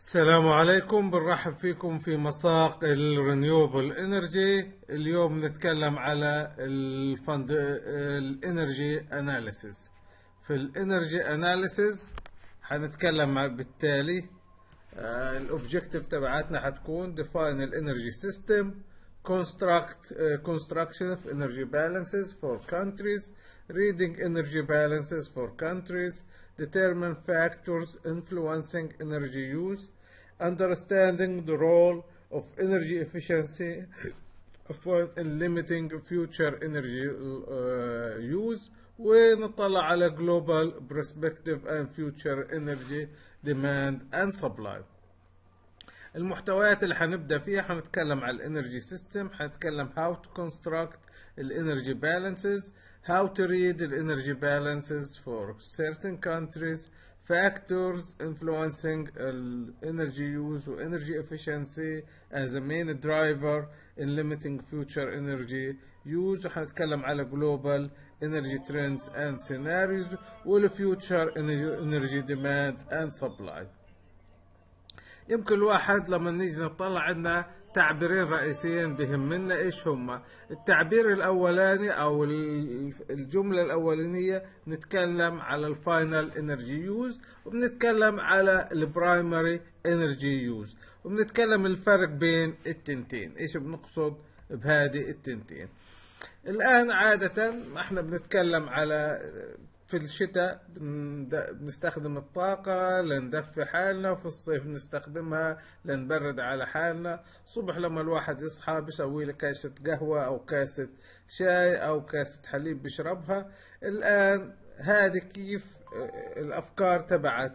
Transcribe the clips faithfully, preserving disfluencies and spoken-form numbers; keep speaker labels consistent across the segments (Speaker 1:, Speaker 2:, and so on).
Speaker 1: السلام عليكم، بنرحب فيكم في مساق الرينيوبل انرجي. اليوم نتكلم على الفند الانرجي اناليسيس. في الانرجي اناليسيس حنتكلم بالتالي الاوبجكتيف تبعتنا حتكون define الانرجي سيستم، construct uh, construction of energy balances for countries, reading energy balances for countries, determine factors influencing energy use, understanding the role of energy efficiency in limiting future energy uh, use، ونطلع على global perspective and future energy demand and supply. المحتويات اللي حنبدأ فيها حنتكلم على الانرجي سيستم، حنتكلم how to construct الانرجي balances, how to read الانرجي balances for certain countries, factors influencing energy use و energy efficiency as a main driver in limiting future energy use، وحنتكلم على global energy trends and scenarios وال future energy demand and supply. يمكن الواحد لما نيجي نطلع عندنا تعبيرين رئيسيين بهمنا. ايش هما؟ التعبير الاولاني او الجمله الاولانيه نتكلم على الفاينل انرجي يوز، وبنتكلم على البرايمري انرجي يوز، وبنتكلم الفرق بين التنتين. ايش بنقصد بهذه التنتين؟ الان عاده احنا بنتكلم على في الشتاء بنستخدم الطاقة لندفي حالنا، وفي الصيف بنستخدمها لنبرد على حالنا. صبح لما الواحد يصحى بيسوي له كاسة قهوة أو كاسة شاي أو كاسة حليب بيشربها. الآن هذه كيف الأفكار تبعت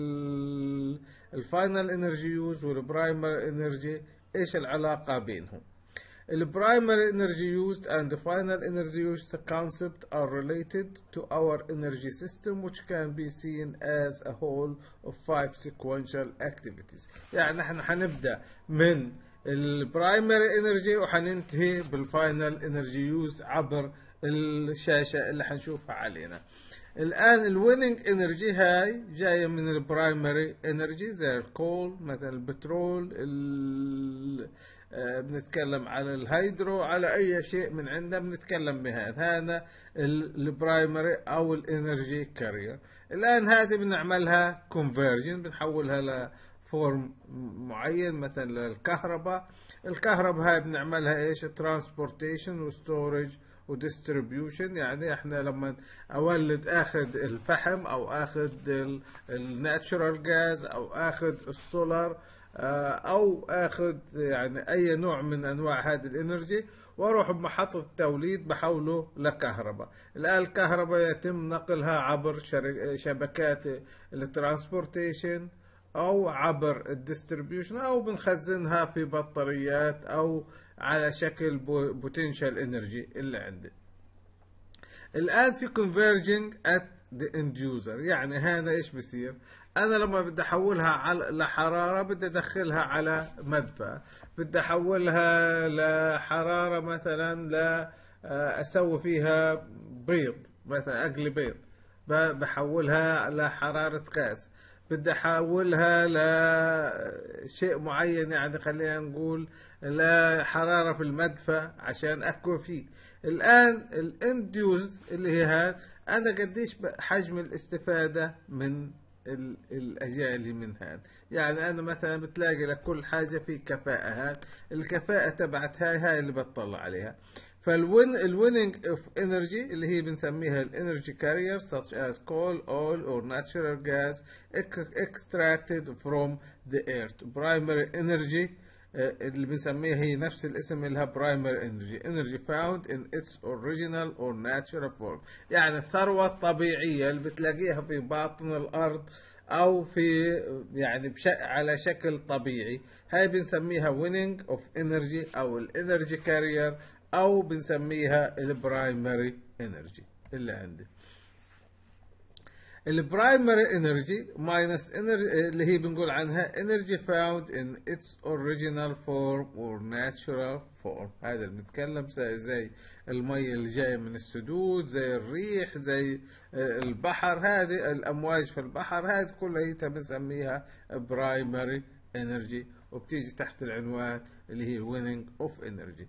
Speaker 1: الفاينل انرجي يوز والبرايمري انرجي، إيش العلاقة بينهم؟ The primary energy used and the final energy used concept are related to our energy system, which can be seen as a whole of five sequential activities. يعني احنا حنبدأ من البرايمري انرجي وحننتهي بالفاينل انرجي يوز عبر الشاشة اللي حنشوفها علينا. الآن الويننج انرجي هاي جاية من البرايمري انرجي زي الكول، مثلا البترول، ال بنتكلم على الهيدرو، على اي شيء من عندنا بنتكلم بهذا. هذا البرايمري او الانرجي كارير. الان هذه بنعملها كونفرجن، بنحولها لفورم معين مثلا للكهرباء. الكهرباء هاي بنعملها ايش؟ ترانسبورتيشن وستورج وديستريبيوشن. يعني احنا لما اولد اخذ الفحم او اخذ الناتشورال غاز او اخذ السولار او اخذ يعني اي نوع من انواع هذه الانرجي واروح بمحطة التوليد بحوله لكهرباء. الان الكهرباء يتم نقلها عبر شبكات الترانسبورتيشن او عبر الديستريبيوشن او بنخزنها في بطاريات او على شكل بوتنشال انرجي اللي عندي. الان في converging at the end user. يعني هذا ايش بصير؟ انا لما بدي احولها على لحراره بدي ادخلها على مدفأ، بدي احولها لحراره مثلا لا اسوي فيها بيض، مثلا اقلي بيض بحولها لحراره غاز، بدي احولها لشيء معين، يعني خلينا نقول لحراره في المدفأ عشان اكوي فيه. الان الانديوز اللي هي هاد انا قديش حجم الاستفاده من الأجيال اللي من هاد. يعني أنا مثلا بتلاقي لكل حاجة في كفاءة، هاد الكفاءة تبعت هاي هاي اللي بتطلع عليها. فالوين الويننج اوف انرجي اللي هي بنسميها الانرجي كارير such as coal, oil or natural gas extracted from the earth. primary energy اللي بنسميها هي نفس الاسم لها primary energy energy found in its original or natural form. يعني الثروة الطبيعية اللي بتلاقيها في باطن الأرض أو في يعني بش... على شكل طبيعي، هاي بنسميها winning of energy أو الانرجي كارير أو بنسميها البرايمري انرجي اللي عندي. البرايمري انرجي ماينس انرجي اللي هي بنقول عنها انرجي found in its original form or natural form. هذا اللي بنتكلم زي, زي المي اللي جايه من السدود، زي الريح، زي البحر، هذه الامواج في البحر، هذه كلها بنسميها برايمري energy، وبتيجي تحت العنوان اللي هي winning of energy.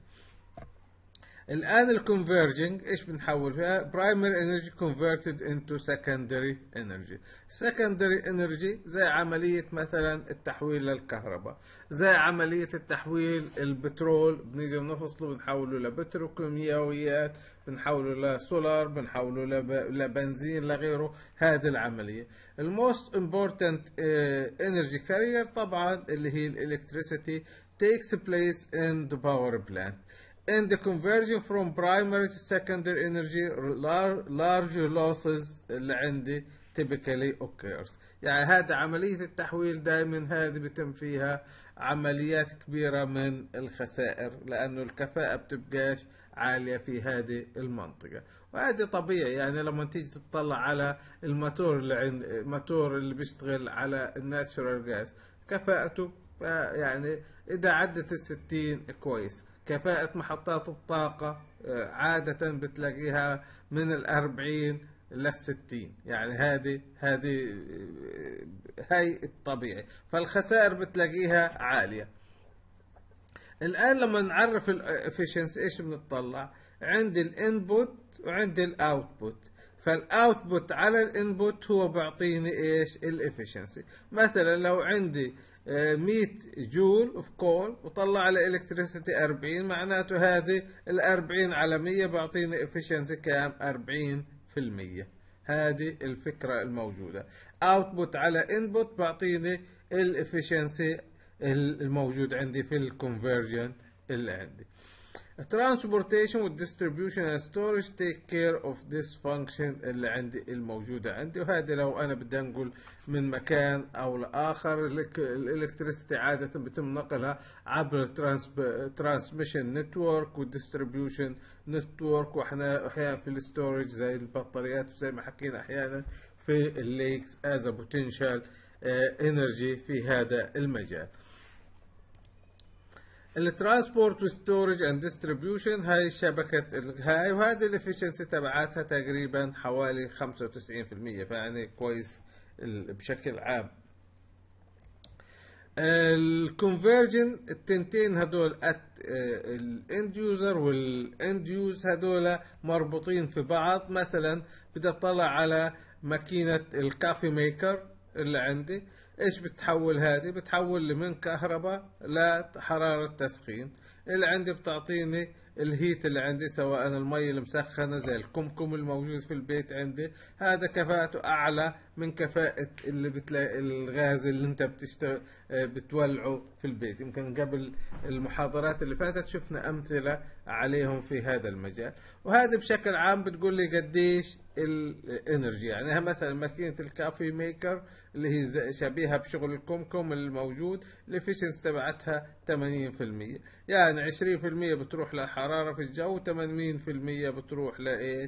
Speaker 1: الآن الكونفرجنج إيش بنحول فيها؟ primary energy converted into secondary energy. secondary energy زي عملية مثلا التحويل للكهرباء، زي عملية التحويل البترول، بنيجي بنفصله بنحوله لبتروكيماويات، بنحوله لسولار، بنحوله لب... لبنزين لغيره. هذه العملية الموست important uh, energy carrier طبعا اللي هي الالكتريسيتي takes place in the power plant. In the conversion from primary to secondary energy, large losses اللي عندي typically occurs. يعني هذا عملية التحويل دائما هذه بتم فيها عمليات كبيرة من الخسائر، لأنه الكفاءة بتبقاش عالية في هذه المنطقة، وهذه طبيعي. يعني لما تيجي تطلع على الموتور اللي عند الموتور اللي بيشتغل على الناتشورال جاز، كفاءته يعني إذا عدت الستين كويس. كفاءة محطات الطاقة عادة بتلاقيها من الأربعين للستين، يعني هذه هذه هاي الطبيعي، فالخسائر بتلاقيها عالية. الآن لما نعرف الافشنسي ايش بنطلع؟ عندي الانبوت وعندي الاوتبوت. فالاوتبوت على الانبوت هو بيعطيني ايش؟ الافشنسي. مثلا لو عندي مية جول اوف كول وطلع على الكتريسيتي أربعين، معناته هذه ال أربعين على مية بيعطيني افشنسي كام؟ أربعين في المية. هذه الفكرة الموجودة. اوتبوت على انبوت بيعطيني الافشنسي الموجود عندي في الكونفرجن اللي عندي. Transportation و distribution and storage take care of this function اللي عندي الموجودة عندي. وهذه لو أنا بدي أنقل من مكان أو لآخر، الإلكتريسيتي عادة بتم نقلها عبر transmission network و distribution network، وإحنا أحيانا في الستورج زي البطاريات وزي ما حكينا أحيانا في الليكس as a potential energy في هذا المجال. الترانسبورت والستورج اند ديستريبيوشن هاي الشبكة هاي، وهذه الافشنسي تبعاتها تقريبا حوالي خمسة وتسعين في المية، فيعني كويس بشكل عام. الكونفرجن التنتين هدول الاند يوزر والاند يوز هدول مربوطين في بعض. مثلا بدي اطلع على ماكينة الكافي ميكر اللي عندي، ايش بتحول؟ هذه بتحول لي من كهرباء لحرارة تسخين. اللي عندي بتعطيني الهيت اللي عندي، سواء المي المسخنة زي الكمكم الموجود في البيت عندي، هذا كفاءته أعلى من كفاءة اللي بتلاقي الغاز اللي أنت بتشتغل بتولعه في البيت. يمكن قبل المحاضرات اللي فاتت شفنا أمثلة عليهم في هذا المجال. وهذا بشكل عام بتقول لي قديش الانرجي. يعني مثلا ماكينة الكافي ميكر اللي هي شبيهة بشغل الكمكم الموجود، الافشنس تبعتها ثمانين في المية، يعني عشرين في المية بتروح للحرارة في الجو، ثمانين في المية بتروح لإيش؟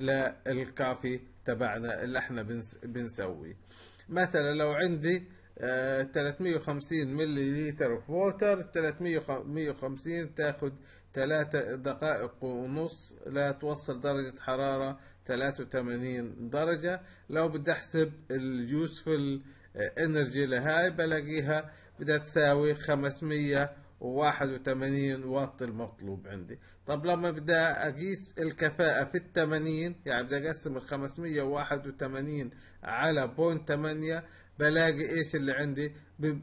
Speaker 1: للكافي تبعنا اللي احنا بنس بنسويه. مثلا لو عندي آه ثلاثمية وخمسين ملي لتر اوف ووتر، ثلاثمية وخمسين تاخد ثلاثة دقائق ونص لا توصل درجة حرارة ثلاثة وثمانين درجة. لو بدي احسب اليوسفل انرجي لهاي بلاقيها بدها تساوي خمسمية وواحد وثمانين واط المطلوب عندي. طب لما بدي اقيس الكفاءة في الثمانين، يعني بدي اقسم ال خمسمية وواحد وثمانين على بوينت ثمانية، بلاقي ايش اللي عندي؟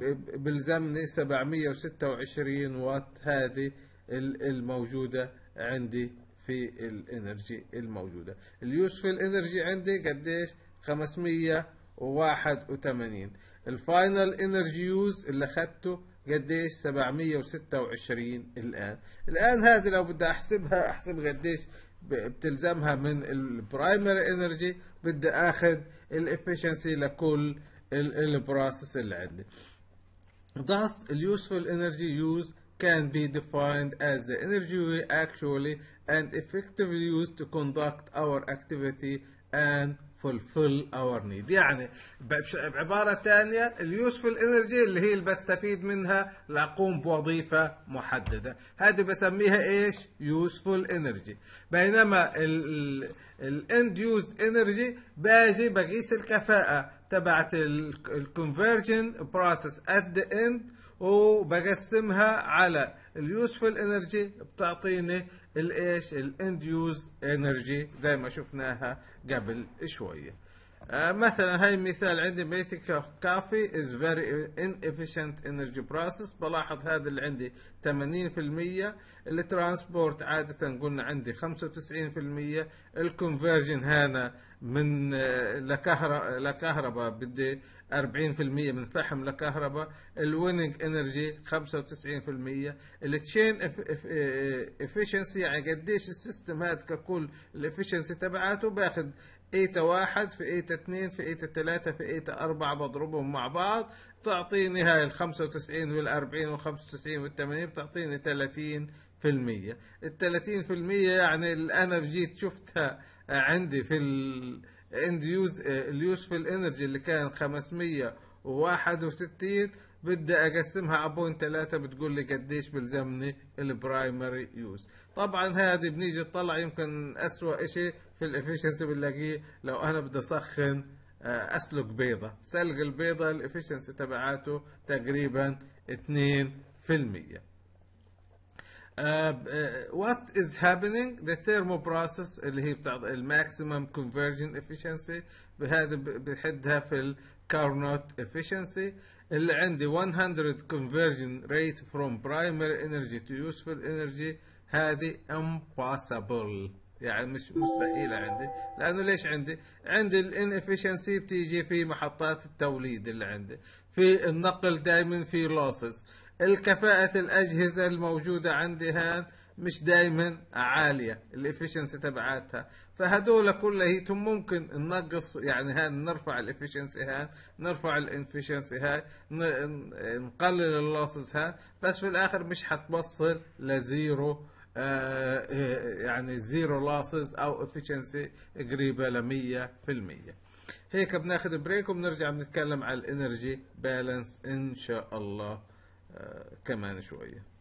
Speaker 1: بلزمني سبعمية وستة وعشرين واط. هذه الموجودة عندي في الانرجي الموجودة. اليوسفل انرجي عندي قديش؟ خمسمية وواحد وثمانين. الفاينل انرجي يوز اللي اخذته قديش؟ سبعمية وستة وعشرين. الان الان هذه لو بدي احسبها، احسب قديش بتلزمها من البرايمري انرجي، بدي اخذ الافشنسي لكل البروسيس اللي عندي. Thus, useful energy use can be defined as the energy we actually and effectively use to conduct our activity and fulfill our need. يعني بعبارة ثانية، اليوسفل انرجي اللي هي اللي بستفيد منها لأقوم بوظيفة محددة، هذه بسميها ايش؟ يوسفل انرجي. بينما الاند يوز انرجي باجي بقيس الكفاءة تبعت الكونفرجن بروسيس ات ذا اند، وبقسمها على اليوسفل انرجي بتعطيني الايش الاند يوز انرجي زي ما شفناها قبل شويه. آه مثلا هاي مثال عندي ميثيكا كافي is very inefficient energy process. بلاحظ هذا اللي عندي ثمانين بالمية، الترانسبورت عادة قلنا عندي خمسة وتسعين بالمية، الكونفرجن هنا من لكهرباء لكهرباء بدي أربعين بالمية من فحم لكهرباء، الويننج انرجي خمسة وتسعين بالمية، التشين افيشنسي يعني قديش السيستم هذا ككل الافيشنسي تبعاته باخذ ايتا واحد في ايتا اثنين في ايتا ثلاثة في ايتا أربعة بضربهم مع بعض تعطيني هاي ال خمسة وتسعين وال أربعين وال خمسة وتسعين وال ثمانين بتعطيني ثلاثين بالمية. ال ثلاثين بالمية يعني اللي انا بجيت شفتها عندي في الاند يوز اليوسفل انرجي اللي كان خمسمية وواحد وستين بدي اقسمها على بوينت ثلاثة بتقول لي قديش بلزمني البرايمري يوز. طبعا هذه بنيجي نطلع يمكن اسوأ اشي في الافشنسي بنلاقيه لو انا بدي اسخن اسلق بيضة، سلق البيضة الافشنسي تبعاته تقريبا اثنين بالمية. وات از هابينج ذا ثيرمو بروسيس اللي هي بتاع الماكسيمم كونفرجن افشنسي، بهذا بحدها في الكارنوت افشنسي اللي عندي مية conversion rate from primary energy to useful energy. هذه impossible يعني مش مستحيلة عندي، لأنه ليش عندي عندي الانefficiency بتيجي في محطات التوليد اللي عندي، في النقل دائما في losses، الكفاءة الأجهزة الموجودة عندي هان مش دائما عالية الافشنسي تبعاتها، فهدول كلهم ممكن ننقص يعني هان نرفع الافشنسي هان نرفع الانفشنسي هاي نقلل اللوسز هان، بس في الاخر مش حتوصل لزيرو آه يعني زيرو لوسز او افشنسي قريبة لمية في المية. هيك بناخد بريك وبنرجع بنتكلم على الانرجي بالانس ان شاء الله آه كمان شوية.